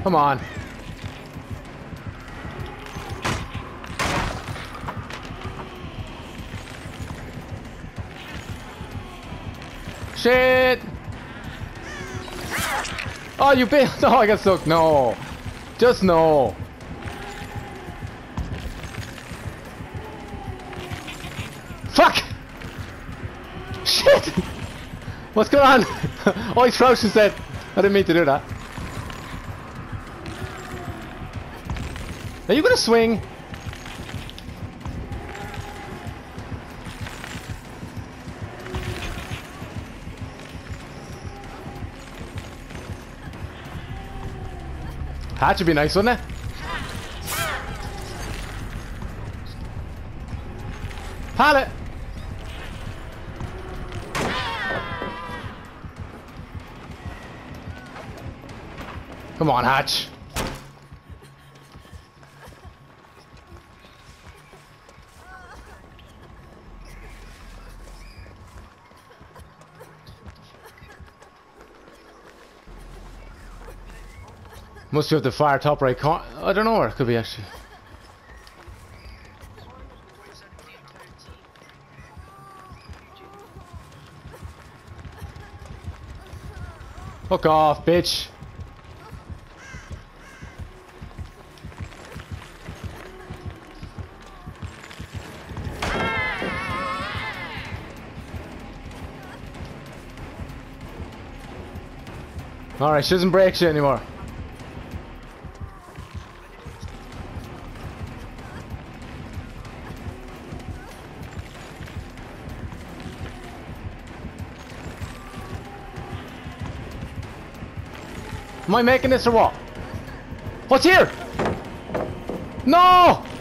Come on. Shit! Oh, you bit! No, I got stuck. No. Just no. Fuck! Shit! What's going on? Oh, he's crouched instead. I didn't mean to do that. Are you gonna swing? That should be nice, wouldn't it? Pallet! Come on, Hatch. Must be up the far top right corner. I don't know where it could be actually. Fuck off, bitch. Alright, she doesn't break shit anymore. Am I making this or what? What's here? No!